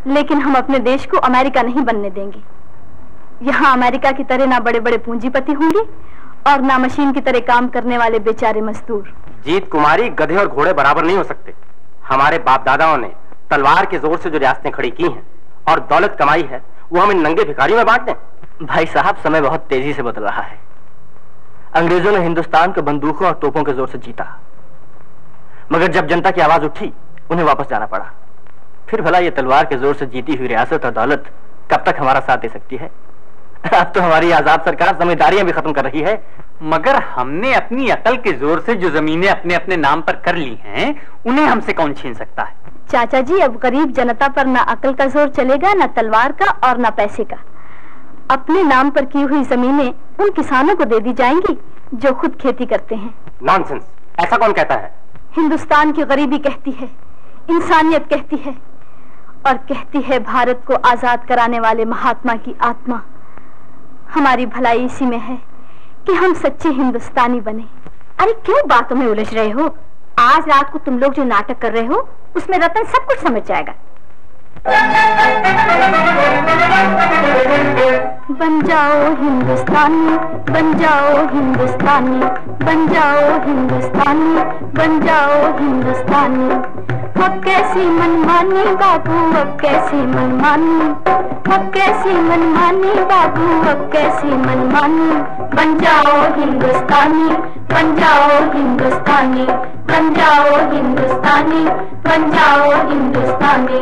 लेकिन हम अपने देश को अमेरिका नहीं बनने देंगे। यहाँ अमेरिका की तरह ना बड़े बड़े पूंजीपति होंगे और ना मशीन की तरह काम करने वाले बेचारे मजदूर। जीत कुमारी, गधे और घोड़े बराबर नहीं हो सकते। हमारे बाप दादाओं ने तलवार के जोर से जो रियासतें खड़ी की हैं और दौलत कमाई है, वो हम इन नंगे भिखारियों में बांट दें। भाई साहब, समय बहुत तेजी से बदल रहा है। अंग्रेजों ने हिंदुस्तान को बंदूकों और तोपों के जोर से जीता, मगर जब जनता की आवाज उठी उन्हें वापस जाना पड़ा। फिर भला ये तलवार के जोर से जीती हुई रियासत और दौलत कब तक हमारा साथ दे सकती है? अब तो हमारी आजाद सरकार जिम्मेदारियां भी खत्म कर रही है। मगर हमने अपनी अकल के जोर से जो जमीनें अपने अपने नाम पर कर ली हैं, उन्हें हमसे कौन छीन सकता है? चाचा जी, अब गरीब जनता पर ना अकल का जोर चलेगा, ना तलवार का और ना पैसे का। अपने नाम पर की हुई जमीनें उन किसानों को दे दी जाएंगी जो खुद खेती करते हैं। नॉनसेंस, ऐसा कौन कहता है? हिंदुस्तान की गरीबी कहती है, इंसानियत कहती है, और कहती है भारत को आजाद कराने वाले महात्मा की आत्मा। हमारी भलाई इसी में है कि हम सच्चे हिंदुस्तानी बने। अरे क्यों बातों में उलझ रहे हो? आज रात को तुम लोग जो नाटक कर रहे हो उसमें रतन सब कुछ समझ जाएगा। बन जाओ हिंदुस्तानी, बन जाओ हिंदुस्तानी, बन जाओ हिंदुस्तानी, बन जाओ हिंदुस्तानी। अब कैसी मनमानी बाबू, अब कैसी मनमानी, अब कैसी मनमानी बाबू, अब कैसी मनमानी। बन जाओ हिंदुस्तानी, बन जाओ हिंदुस्तानी, बन जाओ हिंदुस्तानी, बन जाओ हिंदुस्तानी।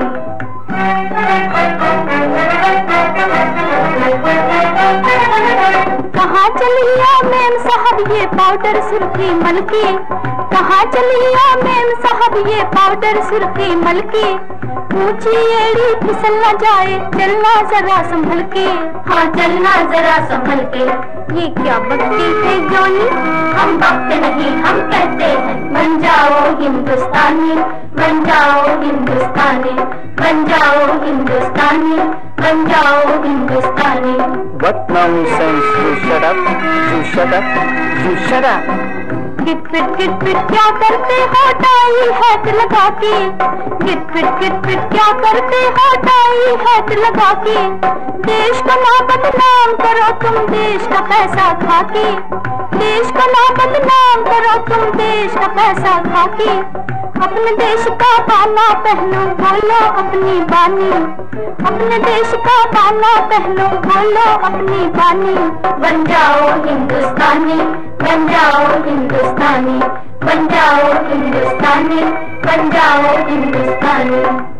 कहाँ चलिया मेम साहब ये पाउडर सुर्खी मलकी, कहाँ चलिया मेम साहब ये पाउडर सुर्खी मलकी। ऊंची एड़ी फिसल न जाए, चलना जरा संभल के, हाँ चलना जरा संभल के। ये क्या बकती है जोनी, हम बकते नहीं हम कहते हैं। बन जाओ हिंदुस्तानी, बन जाओ हिंदुस्तानी, बन जाओ हिंदुस्तानी, बन जाओ Hindustani. What nonsense! You shut up! You shut up! You shut up! गिट पिट क्या करते हो टाई हैट लगा के, गिट पिट क्या करते हो टाई हैट लगा के। देश को ना बदनाम करो तुम देश का पैसा खा के, देश को ना बदनाम करो तुम देश का पैसा खा के। अपने देश का बाना पहनो बोलो अपनी बानी, अपने देश का बाना पहनो बोलो अपनी बानी। बन जाओ हिंदुस्तानी, बन जाओ हिंदुस्तानी, बन जाओ हिंदुस्तानी, बन जाओ हिंदुस्तानी।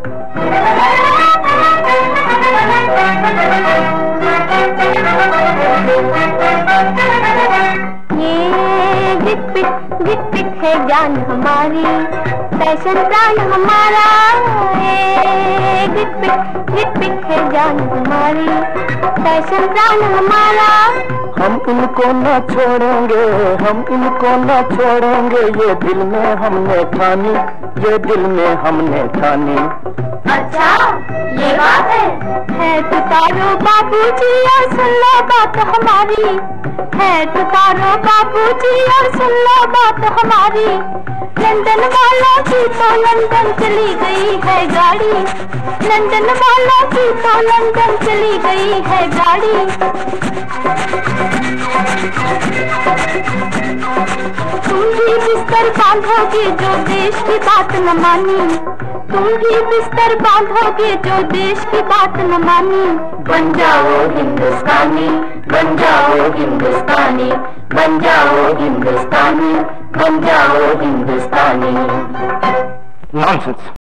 ये गिट पिट है जान हमारी, फैशन प्राण हमारा। ये गिट पिट है जान हमारी, फैशन प्राण हमारा। हम इनको न छोड़ेंगे, हम इनको न छोड़ेंगे, ये दिल में हमने ठानी, ये दिल में हमने ठानी। अच्छा ये बात है तुतारो बाबूजी और सुन लो बात हमारी, है तुतारो बाबूजी और सुन लो बात हमारी। लंदन वालों की तो लंदन चली गई है गाड़ी, लंदन वालों की तो लंदन चली गई है गाड़ी। तुम भी बिस्तर बांधोगे जो देश की बात न मानी, तुम भी बिस्तर बांधोगे जो देश की बात न मानी। बन जाओ हिंदुस्तानी, बन जाओ हिंदुस्तानी, बन जाओ हिंदुस्तानी, बन जाओ हिंदुस्तानी। नॉनसेंस।